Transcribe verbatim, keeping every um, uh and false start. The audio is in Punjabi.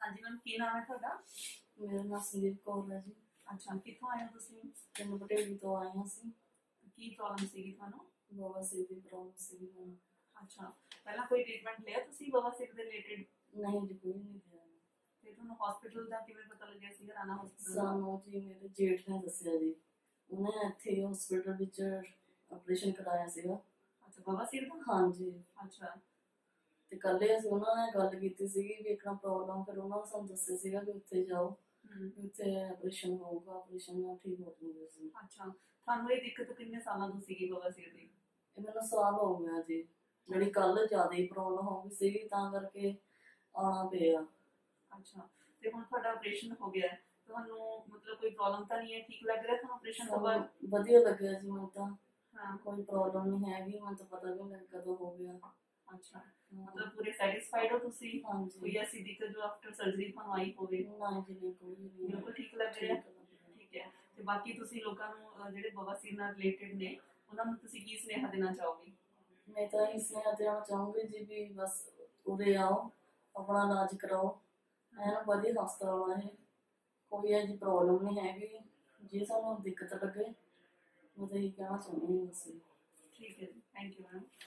हाँ जी मैम, की नाम है ਤੁਹਾਡਾ? मेरा नाम संदीप कौर है जी। ਅੱਛਾ, ਕਿੱਥੋਂ ਆਏ ਹੋ ਤੁਸੀਂ? पिंड भटेड़ी तो आए हैं ਅਸੀਂ। ਕੀ ਪ੍ਰੋਬਲਮ ਸੀਗੀ ਤੁਹਾਨੂੰ? बवासीर ਦੀ प्रॉब्लम ਸੀ ਮੈਨੂੰ। ਅੱਛਾ, ਪਹਿਲਾਂ ਕੋਈ ਟ੍ਰੀਟਮੈਂਟ ਲਿਆ ਤੁਸੀਂ ਬਵਾਸੀਰ ਦੇ ਰਿਲੇਟਡ? नहीं जी कोई नहीं लिया। ਤੇ ਤੁਹਾਨੂੰ ਹਸਪੀਟਲ ਦਾ ਕਿਵੇਂ ਪਤਾ ਲੱਗਿਆ ਸੀ ਰਾਣਾ ਹਸਪੀਟਲ ਦਾ? ਸਾਨੂੰ ਜੀ ਮੇਰੇ ਜੇਠ ਨੇ ਦੱਸਿਆ ਜੀ, ਉਹਨੇ ਇੱਥੇ ਹਸਪੀਟਲ ਵਿੱਚ ਆਪਰੇਸ਼ਨ ਕਰਾਇਆ ਸੀਗਾ। ਅੱਛਾ, ਬਵਾਸੀਰ ਦਾ? ਹਾਂਜੀ। ਅੱਛਾ। ਤੇ ਕੱਲ੍ਹ ਅਸੀਂ ਉਹਨਾਂ ਨੇ ਗੱਲ ਕੀਤੀ ਸੀਗੀ ਵੀ ਇੱਕ ਨਾ ਪ੍ਰੋਬਲਮ, ਫਿਰ ਉਹਨਾਂ ਨੇ ਸਾਨੂੰ ਦੱਸਿਆ ਸੀਗਾ ਵੀ ਉੱਥੇ ਜਾਓ, ਹੂੰ। ਵੀ ਉੱਥੇ ਆਪਰੇਸ਼ਨ ਹੋਊਗਾ, ਆਪਰੇਸ਼ਨ ਨਾਲ ਠੀਕ ਹੋ ਜੂਗੇ ਤੁਸੀਂ। ਅੱਛਾ, ਤੁਹਾਨੂੰ ਇਹ ਦਿੱਕਤ ਕਿੰਨੇ ਸਾਲਾਂ ਤੋਂ ਸੀਗੀ ਬਵਾਸੀਰ ਦੀ? ਇਹ ਮੈਨੂੰ ਸਾਲ ਹੋ ਗਿਆ ਜੀ, ਜਿਹੜੀ ਕੱਲ੍ਹ ਜ਼ਿਆਦਾ ਹੀ ਪ੍ਰੋਬਲਮ ਹੋ ਗਈ ਸੀਗੀ ਤਾਂ ਕਰਕੇ ਆਉਣਾ ਪਿਆ। ਅੱਛਾ, ਤੇ ਹੁਣ ਤੁਹਾਡਾ ਆਪਰੇਸ਼ਨ ਹੋ ਗਿਆ, ਤੁਹਾਨੂੰ ਮਤਲਬ ਕੋਈ ਪ੍ਰੋਬਲਮ ਤਾਂ ਨਹੀਂ ਹੈ? ਠੀਕ ਲੱਗ ਰਿਹਾ ਤੁਹਾਨੂੰ ਆਪਰੇਸ਼ਨ ਤੋਂ ਬਾਅਦ? ਵਧੀਆ ਲੱਗਿਆ ਜੀ ਮੈਨੂੰ ਤਾਂ। ਹਾਂ। ਕੋਈ ਪ੍ਰੋਬਲਮ ਨਹੀਂ ਹੈਗੀ, ਮੈਨੂੰ ਤਾਂ ਪਤਾ ਵੀ ਨਹੀਂ ਕਦੋਂ ਹੋ ਗਿਆ। ਅੱਛਾ, ਮਤਲਬ ਪੂਰੇ ਸੈਟੀਸਫਾਈਡ ਹੋ ਤੁਸੀਂ? ਹਾਂਜੀ। ਕੋਈ ਐਸੀ ਦਿੱਕਤ ਜੋ ਆਫਟਰ ਸਰਜਰੀ ਤੁਹਾਨੂੰ ਆਈ ਹੋਵੇ? ਨਹੀਂ ਜੀ ਨਹੀਂ, ਕੋਈ ਨਹੀਂ। ਬਿਲਕੁਲ ਠੀਕ ਲੱਗ ਰਿਹਾ? ਠੀਕ ਹੈ। ਤੇ ਬਾਕੀ ਤੁਸੀਂ ਲੋਕਾਂ ਨੂੰ ਜਿਹੜੇ ਬਵਾਸੀਰ ਨਾਲ ਰਿਲੇਟਡ ਨੇ ਉਹਨਾਂ ਨੂੰ ਤੁਸੀਂ ਕੀ ਸੁਨੇਹਾ ਦੇਣਾ ਚਾਹੋਗੇ? ਮੈਂ ਤਾਂ ਇਹ ਸੁਨੇਹਾ ਦੇਣਾ ਚਾਹੂੰਗੀ ਜੀ ਵੀ ਬਸ ਉਰੇ ਆਓ, ਆਪਣਾ ਇਲਾਜ ਕਰਾਓ, ਐਨ ਵਧੀਆ ਹਸਪਤਾਲ ਹੈ, ਕੋਈ ਇਹੋ ਜਿਹੀ ਪ੍ਰੋਬਲਮ ਨਹੀਂ ਹੈਗੀ। ਜੇ ਸਾਨੂੰ ਦਿੱਕਤ ਲੱਗੇ ਮੈਂ ਤਾਂ ਇਹੀ ਕਹਿਣਾ ਚਾਹੁੰਦੀ ਹਾਂ ਬਸ। ਠੀਕ ਹੈ ਜੀ, ਥੈਂਕ ਯੂ ਮੈਮ।